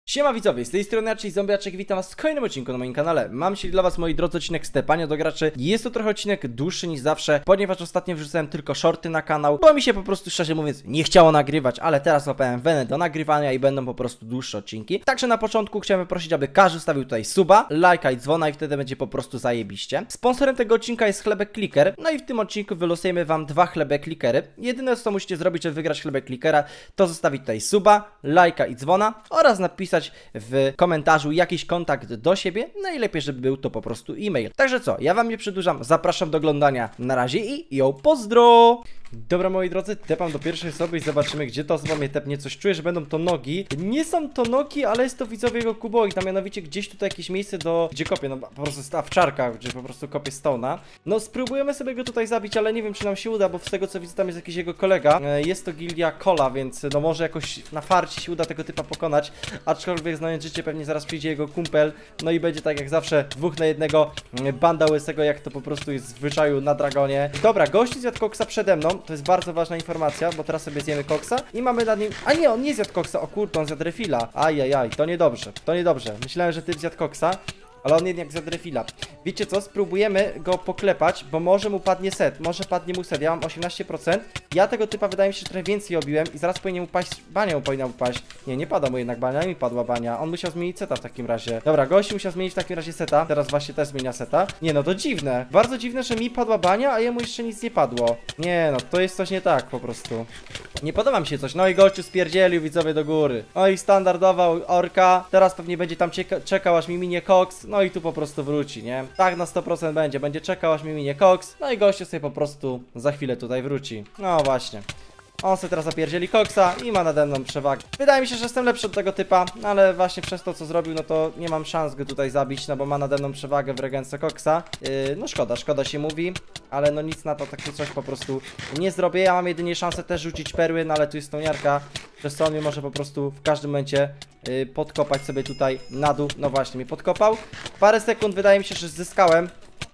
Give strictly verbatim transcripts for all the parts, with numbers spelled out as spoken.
Siema widzowie, z tej strony Archie Zombiaczek, witam was w kolejnym odcinku na moim kanale. Mam dzisiaj dla was, moi drodzy, odcinek stepania do graczy. Jest to trochę odcinek dłuższy niż zawsze, ponieważ ostatnio wrzucałem tylko shorty na kanał, bo mi się po prostu, szczerze mówiąc, nie chciało nagrywać, ale teraz złapałem wenę do nagrywania i będą po prostu dłuższe odcinki. Także na początku chciałem prosić, aby każdy stawił tutaj suba, lajka i dzwona i wtedy będzie po prostu zajebiście. Sponsorem tego odcinka jest Chlebek Clicker, no i w tym odcinku wylosujemy wam dwa Chlebek Clickery. Jedyne co musicie zrobić, żeby wygrać Chlebek Clickera, to zostawić tutaj suba, lajka i dzwona oraz napisać w komentarzu jakiś kontakt do siebie, najlepiej żeby był to po prostu e-mail. Także co, ja wam nie przedłużam, zapraszam do oglądania, na razie i yo, pozdro! Dobra moi drodzy, tepam do pierwszej osoby i zobaczymy gdzie ta osoba mnie tepnie. Coś czuję, że będą to nogi. Nie są to nogi, ale jest to widzowie jego kubo i tam mianowicie gdzieś tutaj jakieś miejsce do... gdzie kopię, no po prostu ta wczarka, gdzie po prostu kopię Stone'a. No spróbujemy sobie go tutaj zabić, ale nie wiem czy nam się uda, bo z tego co widzę tam jest jakiś jego kolega. Jest to gildia Cola, więc no może jakoś na farcie się uda tego typa pokonać. Aczkolwiek znając życie pewnie zaraz przyjdzie jego kumpel. No i będzie tak jak zawsze dwóch na jednego, banda łysego, jak to po prostu jest w zwyczaju na Dragonie. Dobra, gościu zjadł koksa przede mną. To jest bardzo ważna informacja, bo teraz sobie zjemy koksa i mamy nad nim... A nie, on nie zjadł koksa, o kurde, on zjadł refila. Ajajaj, to niedobrze, to niedobrze. Myślałem, że ty zjadł koksa, ale on jednak zjadł refila. Wiecie co, spróbujemy go poklepać, bo może mu padnie set, może padnie mu set. Ja mam osiemnaście procent. Ja tego typa wydaje mi się, że trochę więcej obiłem i zaraz powinien upaść, bania mu powinna upaść. Nie, nie pada mu jednak bania, mi padła bania. On musiał zmienić seta w takim razie. Dobra, gość musiał zmienić w takim razie seta. Teraz właśnie też zmienia seta. Nie no, to dziwne. Bardzo dziwne, że mi padła bania, a jemu jeszcze nic nie padło. Nie no, to jest coś nie tak po prostu. Nie podoba mi się coś. No i gościu spierdzielił widzowie do góry. No i standardowa orka. Teraz pewnie będzie tam czekał aż mi minie koks. No i tu po prostu wróci, nie? Tak na sto procent będzie. Będzie czekał aż mi minie koks. No i gościu sobie po prostu za chwilę tutaj wróci. No właśnie. On sobie teraz zapierdzieli koksa i ma nade mną przewagę. Wydaje mi się, że jestem lepszy od tego typa, ale właśnie przez to co zrobił, no to nie mam szans go tutaj zabić, no bo ma nade mną przewagę w regence koksa. Yy, no szkoda, szkoda się mówi, ale no nic na to, takie coś po prostu nie zrobię. Ja mam jedynie szansę też rzucić perły, no ale tu jest stoniarka, przez co on mnie może po prostu w każdym momencie yy, podkopać sobie tutaj na dół. No właśnie, mnie podkopał. Parę sekund wydaje mi się, że zyskałem.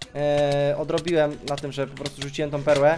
Yy, odrobiłem na tym, że po prostu rzuciłem tą perłę.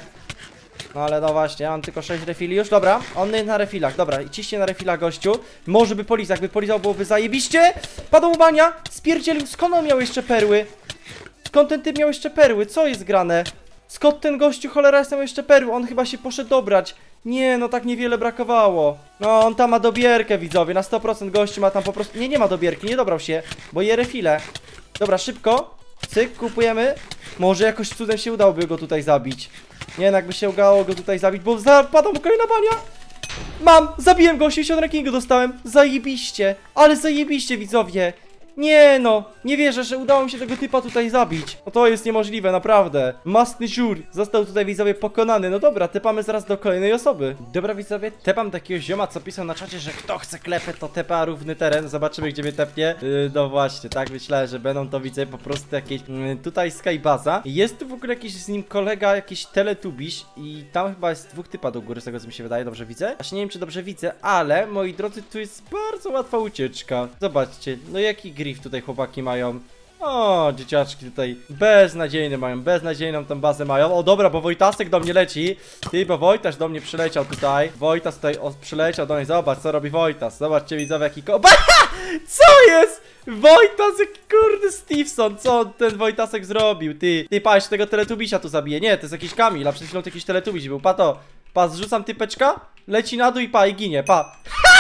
No ale no właśnie, ja mam tylko sześć refili już, dobra. On jest na refilach, dobra, i ciśnie na refilach gościu. Może by polizał, jakby polizał byłoby zajebiście. Padł mu bania, spierdzielił, skąd on miał jeszcze perły? Skąd ten typ miał jeszcze perły? Co jest grane? Skąd ten gościu, cholera, jest miał jeszcze perły? On chyba się poszedł dobrać. Nie, no tak niewiele brakowało. No on tam ma dobierkę widzowie, na sto procent gościu ma tam po prostu... Nie, nie ma dobierki, nie dobrał się, bo je refile. Dobra, szybko, cyk, kupujemy. Może jakoś cudem się udałoby go tutaj zabić. Nie, no jakby się udało go tutaj zabić, bo zapadła mu kolejna bania. Mam! Zabiłem go, osiemdziesiąt rankingu dostałem. Zajebiście, ale zajebiście widzowie. Nie no, nie wierzę, że udało mi się tego typa tutaj zabić. No to jest niemożliwe, naprawdę. Mastny żur został tutaj widzowie pokonany. No dobra, tepamy zaraz do kolejnej osoby. Dobra widzowie, tepam takiego zioma, co pisał na czacie, że kto chce klepę, to tepa równy teren. Zobaczymy gdzie mnie tepnie. Yy, no właśnie, tak myślałem, że będą to widzę po prostu jakieś yy, tutaj Skybaza. Jest tu w ogóle jakiś z nim kolega, jakiś teletubiś i tam chyba jest dwóch typa do góry, z tego co mi się wydaje, dobrze widzę? Właśnie nie wiem czy dobrze widzę, ale moi drodzy, tu jest bardzo łatwa ucieczka. Zobaczcie, no jaki griff tutaj chłopaki mają. O, dzieciaczki tutaj beznadziejne mają, beznadziejną tą bazę mają. O dobra, bo Wojtasek do mnie leci. Ty, bo Wojtas do mnie przyleciał tutaj. Wojtas tutaj o, przyleciał do mnie, zobacz co robi Wojtas. Zobaczcie widzowie jaki ko... Co jest? Wojtas, jaki kurde Stevenson. Co ten Wojtasek zrobił? Ty, ty patrz, tego teletubisia tu zabije. Nie, to jest jakiś Kamil, a przed chwilą to jakiś teletubiś był. Pa to, pa, zrzucam typeczka, leci na dół i pa, i ginie, pa.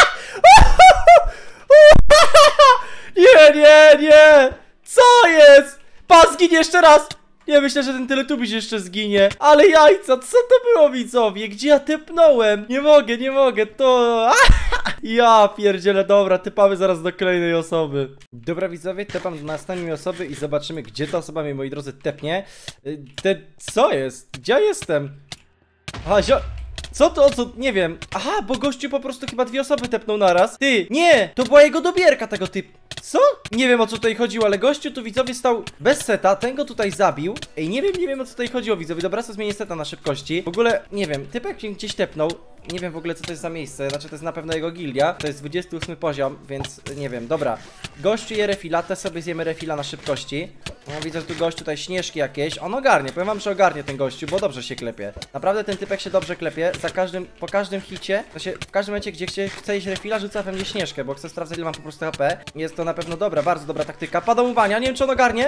Nie, nie, nie! Co jest? Pa, zginie jeszcze raz! Nie, myślę, że ten teletubiś jeszcze zginie. Ale jajca, co to było widzowie? Gdzie ja typnąłem? Nie mogę, nie mogę, to... Ja pierdzielę, dobra, typamy zaraz do kolejnej osoby. Dobra widzowie, tepam do następnej osoby i zobaczymy, gdzie ta osoba mnie, moi drodzy, tepnie. Te... Co jest? Gdzie ja jestem? Aha, zio... Co to, co? Nie wiem. Aha, bo gościu po prostu chyba dwie osoby tepnął naraz. Ty, nie, to była jego dobierka tego typu. Co? Nie wiem o co tutaj chodziło, ale gościu tu widzowie stał bez seta, ten go tutaj zabił. Ej, nie wiem, nie wiem o co tutaj chodziło widzowie, dobra, co zmienię seta na szybkości. W ogóle, nie wiem, typek się gdzieś tepnął. Nie wiem w ogóle co to jest za miejsce, znaczy to jest na pewno jego gildia. To jest dwudziesty ósmy poziom, więc nie wiem, dobra. Gościu je refila, te sobie zjemy refila na szybkości. No, widzę, że tu gościu tutaj śnieżki jakieś. On ogarnie, powiem wam, że ogarnie ten gościu, bo dobrze się klepie. Naprawdę ten typek się dobrze klepie. Za każdym, po każdym hicie, to się w każdym momencie, gdzie chce, chce iść refila, rzuca we mnie śnieżkę, bo chcę sprawdzać, ile mam po prostu H P. Jest to na pewno dobra, bardzo dobra taktyka. Pada mu bania, nie wiem, czy on ogarnie.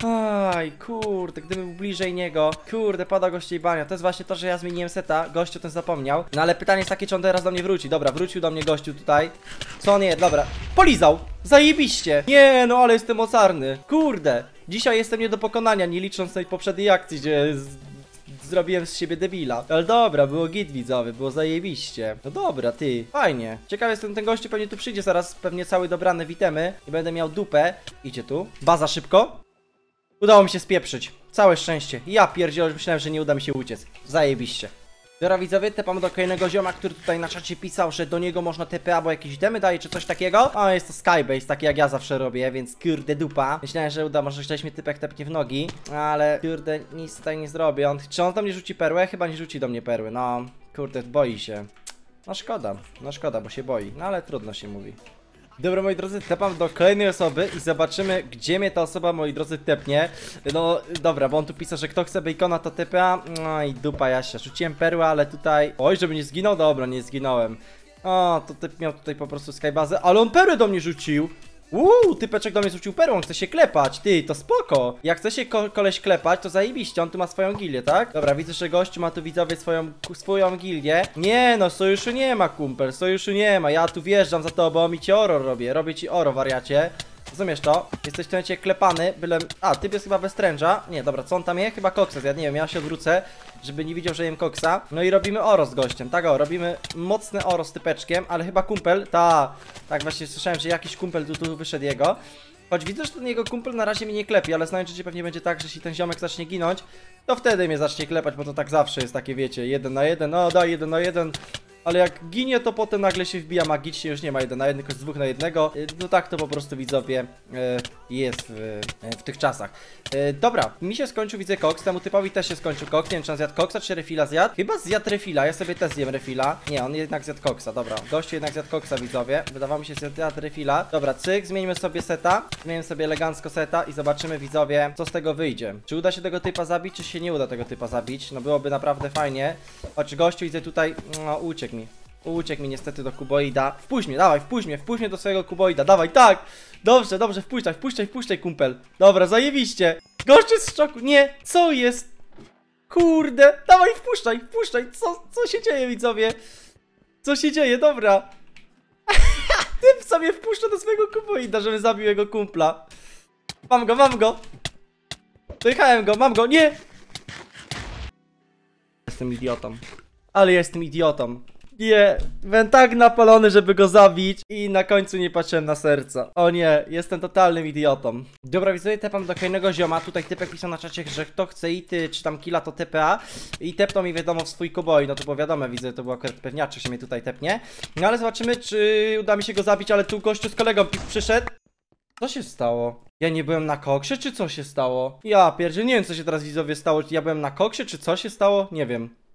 Aj, kurde, gdybym był bliżej niego. Kurde, pada gościej bania. To jest właśnie to, że ja zmieniłem seta. Gościu ten zapomniał. No ale pytanie jest takie, czy on teraz do mnie wróci. Dobra, wrócił do mnie gościu tutaj. Co nie, dobra. Polizał! Zajebiście! Nie, no ale jestem mocarny. Kurde. Dzisiaj jestem nie do pokonania, nie licząc tej poprzedniej akcji, gdzie z... zrobiłem z siebie debila. Ale dobra, było git widzowy, było zajebiście. No dobra, ty, fajnie. Ciekawy jestem, ten gościu pewnie tu przyjdzie zaraz, pewnie cały dobrany witemy i będę miał dupę. Idzie tu. Baza szybko. Udało mi się spieprzyć. Całe szczęście. Ja pierdzielę, myślałem, że nie uda mi się uciec. Zajebiście. Dobra widzowie, tepam do kolejnego zioma, który tutaj na czacie pisał, że do niego można T P albo jakieś demy daje, czy coś takiego. O, jest to Skybase, taki jak ja zawsze robię, więc kurde dupa. Myślałem, że uda, może ktoś mnie typek tepnie w nogi, ale kurde, nic tutaj nie zrobię. On, czy on do mnie rzuci perłę? Chyba nie rzuci do mnie perły, no. Kurde, boi się. No szkoda, no szkoda, bo się boi, no ale trudno się mówi. Dobra, moi drodzy, tepam do kolejnej osoby i zobaczymy, gdzie mnie ta osoba, moi drodzy, tepnie. No, dobra, bo on tu pisał, że kto chce bacona, to T P A. No i dupa Jasia. Rzuciłem perłę, ale tutaj... Oj, żeby nie zginął? Dobra, nie zginąłem. O, to typ miał tutaj po prostu skybazę, ale on perłę do mnie rzucił. Uuu, typeczek do mnie rzucił perłą, chce się klepać, ty, to spoko. Jak chce się ko koleś klepać, to zajebiście, on tu ma swoją gildię, tak? Dobra, widzę, że gościu ma tu widzowie swoją, swoją gildię. Nie no, sojuszu nie ma, kumpel, sojuszu nie ma, ja tu wjeżdżam za tobą i ci oro robię, robię ci oro, wariacie. Rozumiesz to? Jesteś w tym momencie klepany, byle... A, typ jest chyba bez tręża. Nie, dobra, co on tam je? Chyba koksa, ja nie wiem, ja się odwrócę, żeby nie widział, że jem koksa. No i robimy oro z gościem, tak o, robimy mocne oro z typeczkiem, ale chyba kumpel, ta... Tak, właśnie słyszałem, że jakiś kumpel tu, tu wyszedł jego. Choć widzę, że ten jego kumpel na razie mnie nie klepie, ale znając życie pewnie będzie tak, że jeśli ten ziomek zacznie ginąć, to wtedy mnie zacznie klepać, bo to tak zawsze jest takie, wiecie, jeden na jeden, no daj jeden na jeden. Ale jak ginie, to potem nagle się wbija magicznie, już nie ma jeden na jeden, tylko z dwóch na jednego. No tak to po prostu widzowie jest w, w tych czasach. Dobra, mi się skończył, widzę koks, temu typowi też się skończył koks. Nie wiem, czy on zjadł koksa, czy refila zjadł. Chyba zjadł refila, ja sobie też zjem refila. Nie, on jednak zjadł koksa, dobra. Gościu jednak zjadł koksa, widzowie. Wydawało mi się, że zjadł refila. Dobra, cyk, zmienimy sobie seta. Zmienimy sobie elegancko seta i zobaczymy, widzowie, co z tego wyjdzie. Czy uda się tego typa zabić, czy się nie uda tego typa zabić? No byłoby naprawdę fajnie. Choć gościu, widzę tutaj, no uciekł mi. Uciekł mi niestety do kuboida. Wpuść mnie, dawaj, wpuść mnie, wpuść mnie do swojego kuboida, dawaj, tak! Dobrze, dobrze, wpuszczaj, wpuszczaj, wpuszczaj, kumpel. Dobra, zajebiście. Gość jest w szoku, nie, co jest? Kurde, dawaj, wpuszczaj, wpuszczaj, co, co się dzieje, widzowie? Co się dzieje, dobra. Typ sobie wpuszcza do swojego kuboida, żeby zabił jego kumpla. Mam go, mam go. Dojechałem go, mam go, nie! Jestem idiotą. Ale jestem idiotą. Nie, byłem tak napalony, żeby go zabić i na końcu nie patrzyłem na serca. O nie, jestem totalnym idiotą. Dobra, widzowie, tepam do kolejnego zioma. Tutaj typek pisał na czacie, że kto chce ity, czy tam killa, to T P A. I tepnął mi wiadomo w swój koboi. No to było wiadomo, widzę, to był akurat pewniaczek, że mnie tutaj tepnie. No ale zobaczymy, czy uda mi się go zabić, ale tu gościu z kolegą przyszedł. Co się stało? Ja nie byłem na koksie, czy co się stało? Ja pierdzie, nie wiem, co się teraz widzowie stało. Ja byłem na koksie, czy co się stało? Nie wiem.